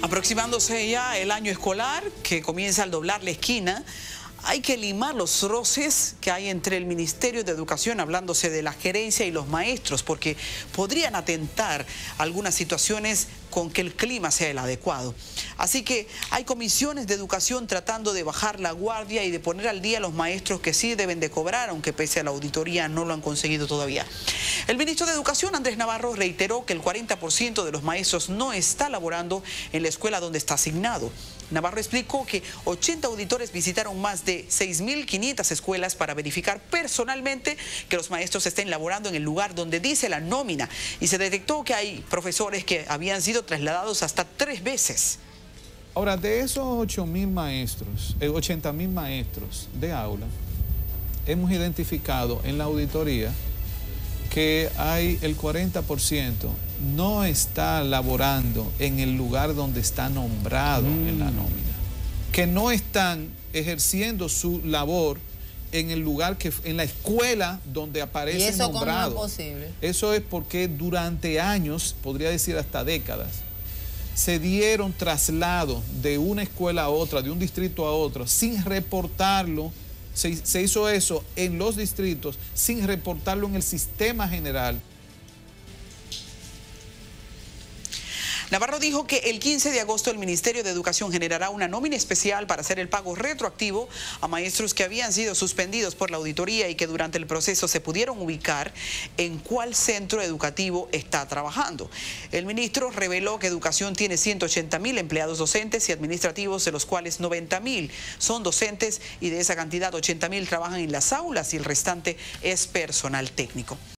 Aproximándose ya el año escolar, que comienza al doblar la esquina, hay que limar los roces que hay entre el Ministerio de Educación, hablándose de la gerencia y los maestros, porque podrían atentar algunas situaciones con que el clima sea el adecuado. Así que hay comisiones de educación tratando de bajar la guardia y de poner al día a los maestros que sí deben de cobrar, aunque pese a la auditoría no lo han conseguido todavía. El ministro de Educación, Andrés Navarro, reiteró que el 40% de los maestros no está laborando en la escuela donde está asignado. Navarro explicó que 80 auditores visitaron más de 6.500 escuelas para verificar personalmente que los maestros estén laborando en el lugar donde dice la nómina, y se detectó que hay profesores que habían sido trasladados hasta 3 veces. Ahora, de esos 80.000 maestros de aula, hemos identificado en la auditoría que hay el 40% no está laborando en el lugar donde está nombrado en la nómina, que no están ejerciendo su labor en el lugar en la escuela donde aparece nombrado. ¿Y eso cómo es posible? Eso es porque durante años, podría decir hasta décadas, se dieron traslados de una escuela a otra, de un distrito a otro, sin reportarlo. Se hizo eso en los distritos sin reportarlo en el sistema general. Navarro dijo que el 15 de agosto el Ministerio de Educación generará una nómina especial para hacer el pago retroactivo a maestros que habían sido suspendidos por la auditoría y que durante el proceso se pudieron ubicar en cuál centro educativo está trabajando. El ministro reveló que Educación tiene 180.000 empleados docentes y administrativos, de los cuales 90.000 son docentes, y de esa cantidad 80.000 trabajan en las aulas y el restante es personal técnico.